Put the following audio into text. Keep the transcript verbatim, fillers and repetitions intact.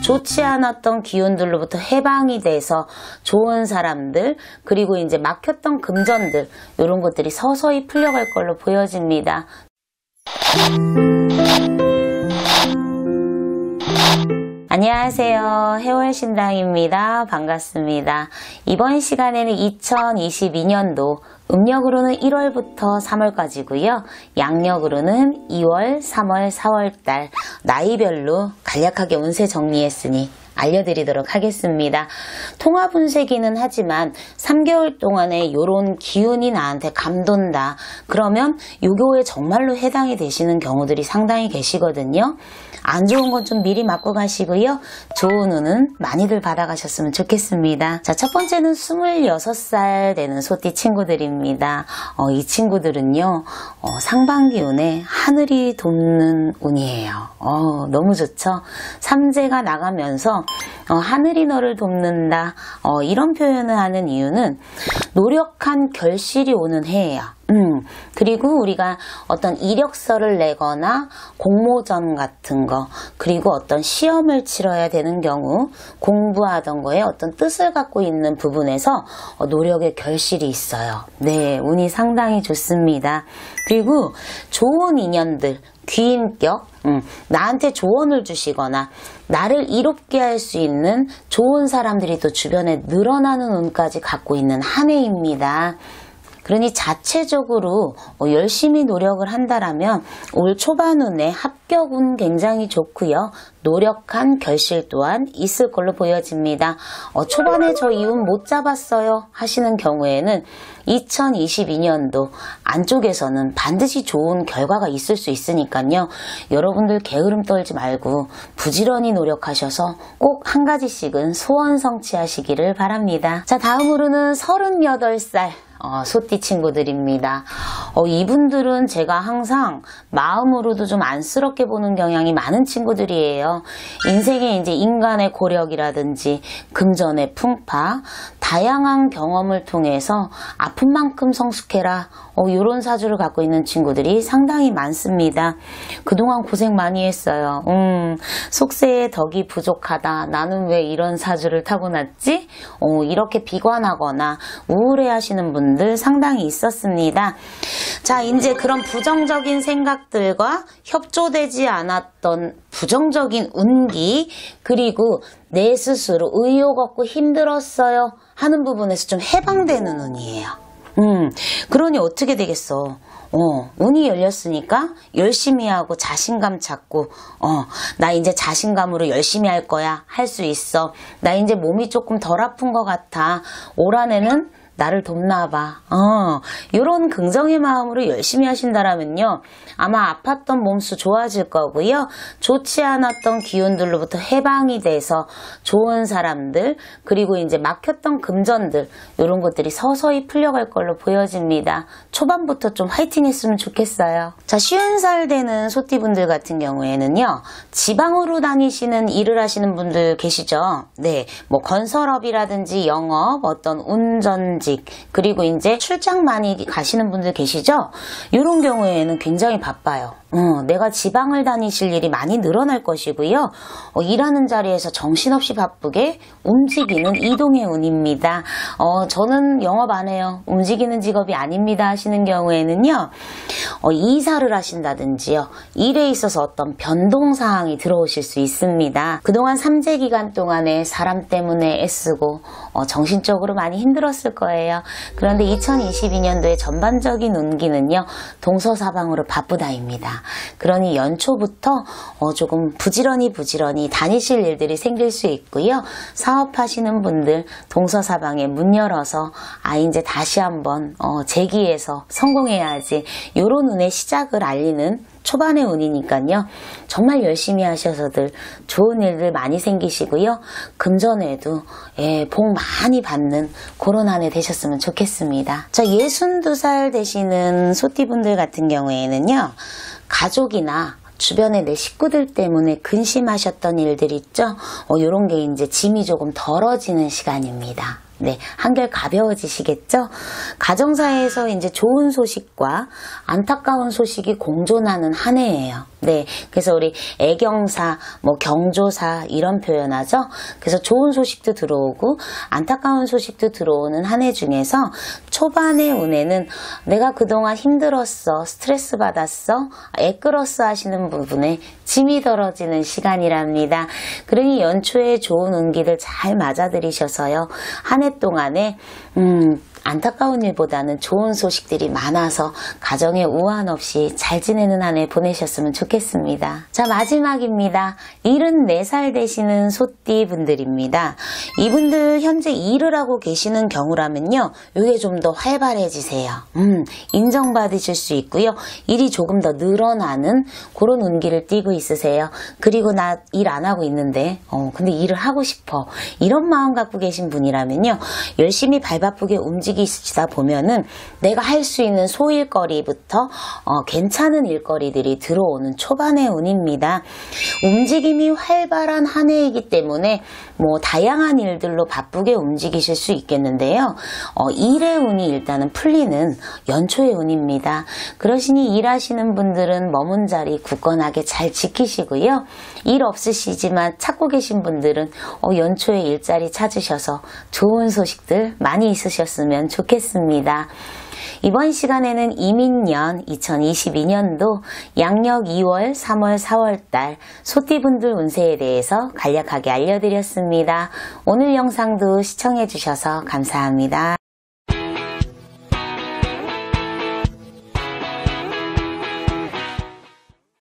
좋지 않았던 기운들로부터 해방이 돼서 좋은 사람들, 그리고 이제 막혔던 금전들, 이런 것들이 서서히 풀려갈 걸로 보여집니다. 안녕하세요. 해월신당입니다. 반갑습니다. 이번 시간에는 이천이십이 년도 음력으로는 일월부터 삼월까지고요. 양력으로는 이월, 삼월, 사월달 나이별로 간략하게 운세 정리했으니 알려드리도록 하겠습니다. 통화분쇄기는 하지만 삼 개월 동안에 요런 기운이 나한테 감돈다. 그러면 요거에 정말로 해당이 되시는 경우들이 상당히 계시거든요. 안 좋은 건 좀 미리 맞고 가시고요. 좋은 운은 많이들 받아가셨으면 좋겠습니다. 자, 첫 번째는 스물여섯 살 되는 소띠 친구들입니다. 어, 이 친구들은요, 어, 상반기 운에 하늘이 돕는 운이에요. 어, 너무 좋죠? 삼재가 나가면서 어, 하늘이 너를 돕는다. 어, 이런 표현을 하는 이유는 노력한 결실이 오는 해예요. 음, 그리고 우리가 어떤 이력서를 내거나 공모전 같은 거, 그리고 어떤 시험을 치러야 되는 경우, 공부하던 거에 어떤 뜻을 갖고 있는 부분에서 어, 노력의 결실이 있어요. 네, 운이 상당히 좋습니다. 그리고 좋은 인연들, 귀인격, 음, 나한테 조언을 주시거나 나를 이롭게 할 수 있는 좋은 사람들이 또 주변에 늘어나는 운까지 갖고 있는 한 해입니다. 그러니 자체적으로 열심히 노력을 한다라면 올 초반운에 합격운 굉장히 좋고요. 노력한 결실 또한 있을 걸로 보여집니다. 어, 초반에 저 이 운 못 잡았어요 하시는 경우에는 이천이십이 년도 안쪽에서는 반드시 좋은 결과가 있을 수 있으니까요. 여러분들 게으름 떨지 말고 부지런히 노력하셔서 꼭 한 가지씩은 소원 성취하시기를 바랍니다. 자, 다음으로는 서른여덟 살 어, 소띠 친구들입니다. 어, 이분들은 제가 항상 마음으로도 좀 안쓰럽게 보는 경향이 많은 친구들이에요. 인생에 이제 인간의 고력이라든지 금전의 풍파, 다양한 경험을 통해서 아픈 만큼 성숙해라. 어, 이런 사주를 갖고 있는 친구들이 상당히 많습니다. 그동안 고생 많이 했어요. 음, 속세에 덕이 부족하다. 나는 왜 이런 사주를 타고났지? 어, 이렇게 비관하거나 우울해하시는 분들 상당히 있었습니다. 자, 이제 그런 부정적인 생각들과 협조되지 않았던 부정적인 운기, 그리고 내 스스로 의욕 없고 힘들었어요 하는 부분에서 좀 해방되는 운이에요. 음, 그러니 어떻게 되겠어? 어, 운이 열렸으니까 열심히 하고 자신감 찾고, 어, 나 이제 자신감으로 열심히 할 거야. 할 수 있어. 나 이제 몸이 조금 덜 아픈 것 같아. 올 한해는 나를 돕나 봐. 어, 이런 긍정의 마음으로 열심히 하신다라면요. 아마 아팠던 몸수 좋아질 거고요. 좋지 않았던 기운들로부터 해방이 돼서 좋은 사람들, 그리고 이제 막혔던 금전들, 이런 것들이 서서히 풀려갈 걸로 보여집니다. 초반부터 좀 화이팅 했으면 좋겠어요. 자, 쉰 살 되는 소띠분들 같은 경우에는요. 지방으로 다니시는 일을 하시는 분들 계시죠? 네, 뭐 건설업이라든지 영업, 어떤 운전지, 그리고 이제 출장 많이 가시는 분들 계시죠? 이런 경우에는 굉장히 바빠요. 어, 내가 지방을 다니실 일이 많이 늘어날 것이고요. 어, 일하는 자리에서 정신없이 바쁘게 움직이는 이동의 운입니다. 어, 저는 영업 안 해요. 움직이는 직업이 아닙니다 하시는 경우에는요. 어, 이사를 하신다든지요. 일에 있어서 어떤 변동사항이 들어오실 수 있습니다. 그동안 삼재 기간 동안에 사람 때문에 애쓰고 어, 정신적으로 많이 힘들었을 거예요. 그런데 이천이십이 년도의 전반적인 운기는요. 동서사방으로 바쁘다입니다. 그러니 연초부터 어, 조금 부지런히 부지런히 다니실 일들이 생길 수 있고요. 사업하시는 분들 동서사방에 문 열어서 아 이제 다시 한번 어, 재기해서 성공해야지, 요런 운의 시작을 알리는 초반의 운이니까요. 정말 열심히 하셔서들 좋은 일들 많이 생기시고요. 금전에도 예, 복 많이 받는 그런 한 해 되셨으면 좋겠습니다. 자, 예순두 살 되시는 소띠분들 같은 경우에는요. 가족이나 주변의 내 식구들 때문에 근심하셨던 일들 있죠? 어, 요런 게 이제 짐이 조금 덜어지는 시간입니다. 네, 한결 가벼워지시겠죠? 가정사에서 이제 좋은 소식과 안타까운 소식이 공존하는 한 해예요. 네, 그래서 우리 애경사, 뭐 경조사 이런 표현하죠. 그래서 좋은 소식도 들어오고 안타까운 소식도 들어오는 한 해 중에서 초반의 운에는 내가 그동안 힘들었어, 스트레스 받았어, 애끌었어 하시는 부분에 짐이 덜어지는 시간이랍니다. 그러니 연초에 좋은 운기를 잘 맞아들이셔서요. 한 해 동안에 음, 안타까운 일보다는 좋은 소식들이 많아서 가정에 우환 없이 잘 지내는 한 해 보내셨으면 좋겠습니다. 자, 마지막입니다. 칠십사 살 되시는 소띠 분들입니다. 이분들 현재 일을 하고 계시는 경우라면요. 이게 좀 더 활발해지세요. 음, 인정받으실 수 있고요. 일이 조금 더 늘어나는 그런 운기를 띠고 있으세요. 그리고 나 일 안 하고 있는데 어, 근데 일을 하고 싶어. 이런 마음 갖고 계신 분이라면요. 열심히 발바쁘게 움직이시다 보면은 내가 할 수 있는 소일거리부터 어, 괜찮은 일거리들이 들어오는 초반의 운입니다. 움직임이 활발한 한 해이기 때문에 뭐 다양한 일들로 바쁘게 움직이실 수 있겠는데요. 어, 일의 운이 일단은 풀리는 연초의 운입니다. 그러시니 일하시는 분들은 머문 자리 굳건하게 잘 지키시고요. 일 없으시지만 찾고 계신 분들은 어, 연초에 일자리 찾으셔서 좋은 소식들 많이 있으셨으면 좋겠습니다. 이번 시간에는 이민년 이천이십이 년도 양력 이월, 삼월, 사월달 소띠분들 운세에 대해서 간략하게 알려드렸습니다. 오늘 영상도 시청해주셔서 감사합니다.